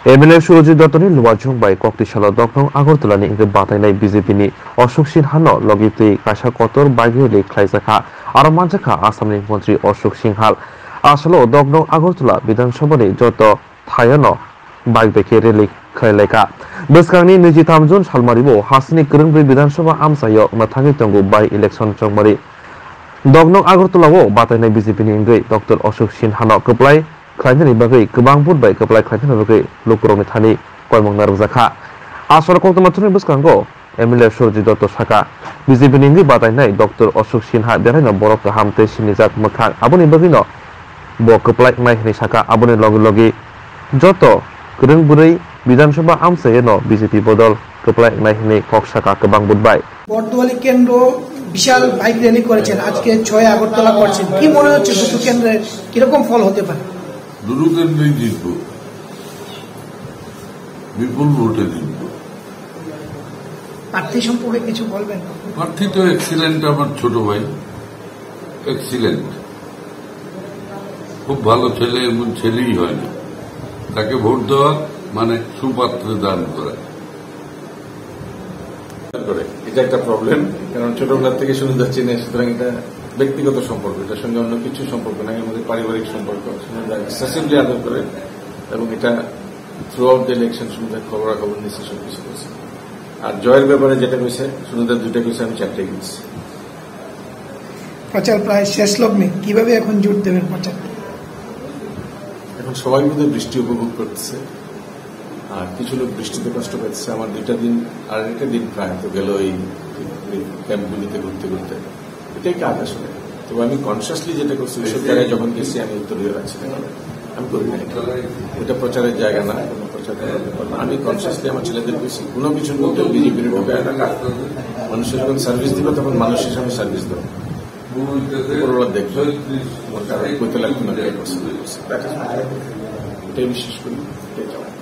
MLA Surajit दत्तनि लुवाजोंबाय कक्तिसालाव दखं आगरतलानि इंगे बातायनाय बीजेपीनि अशोक सिन्हानो लगितै कासा कतर बायगेलि ख्लायजाखा आरो मानजाखा आसामनि मन्त्रि अशोक सिंहाल आसलो दखं आगरतला विधानसभानि जत थायानो बायबेके रेलि खैलायका बोसखांनि 23 जुन सालमारिबो हासिनि गोरोंब्रै विधानसभा आमसायाव नाथाङै तंगु बाय इलेक्शन चंमारि दखं आगरतलाव बातायनाय बीजेपीनि इंगे डॉक्टर अशोक सिन्हानो कप्लाय खायनानि बागै गोबां बुंबाय कप्लाय खायनानि बागै लोकरंनि थानि कयमंना रंजाखा आसर कक्तमाथुनि बोसखांगो एमएलए सुरजित दत्त साका बीजेपीनि इंगे बातायनाय डॉक्टर अशोक सिन्हा बेरायनो बरफ हामते सिनिजाक मोखां आबुनि बागैनो ब कप्लाय नायहनि साका आबुनि लगे लगे जत गोरोंब्रै विधानसभा आमसायानो बीजेपी बदल कप्लाय नायहनि कक साका गोबां बुंबाय বর্তমানে কেন্দ্র বিশাল বাইক র্যালি করেছেন আজকে 6 আগরতলা করছেন কি মনে হচ্ছে দুটো কেন্দ্রে কি রকম ফল হতে পারে দুটো কেন্দ্রেই জিতবো বিপুল ভোটে জিতবো প্রার্থী সম্পর্কে কিছু বলবেন প্রার্থী তো এক্সিলেন্ট আমার ছোট ভাই এক্সিলেন্ট খুব ভালো ছেলে এমন ছেলেই হয় না তাকে ভোট দেওয়া মানে সুপাত্রে দান করা এটা একটা প্রবলেম কারণ ছোটবেলা থেকে শুনে যাচ্ছি না সুতরাং এটা ব্যক্তিগত সম্পর্ক এটার সঙ্গে অন্য কিছু সম্পর্ক না আমাদের পারিবারিক সম্পর্ক শুনে এক্সেসিভলি আদর করে এবং এটা থ্রু আউট দ্য ইলেকশন শুনে খবরাখবর নিচ্ছে সবকিছু করছে আর জয়ের ব্যাপারে যেটা কইছে শুনে দুইটা কইছে আমি চারটে গেছি প্রচার প্রায় শেষ লগ্নে কিভাবে এখন জোর দেবেন প্রচার এখন সবাই মিলে বৃষ্টি উপভোগ করতেছে আর কিছু লোক বৃষ্টিতে কষ্ট পাচ্ছে আমার দুইটা দিন আর একটা দিন প্রায় তো গেল এই ক্যাম্পগুলিতে ঘুরতে ঘুরতে এটাই কাজ আসলে তবে আমি কনসিয়াসলি যেটা করছি ওইসব জায়গায় যখন গেছি আমি উত্তরীয় রাখছি না আমি করি না এটা প্রচারের জায়গা না কোনো প্রচার আমি কনসিয়াসলি আমার ছেলেদের বেশি কোনো কিছুর মধ্যে বিজেপির মধ্যে একটা কাজ মানুষের যখন সার্ভিস দিবে তখন মানুষ হিসাবে সার্ভিস দেবো দেখবে কইতে লাগবে না এটাই বিশ্বাস করি এটাই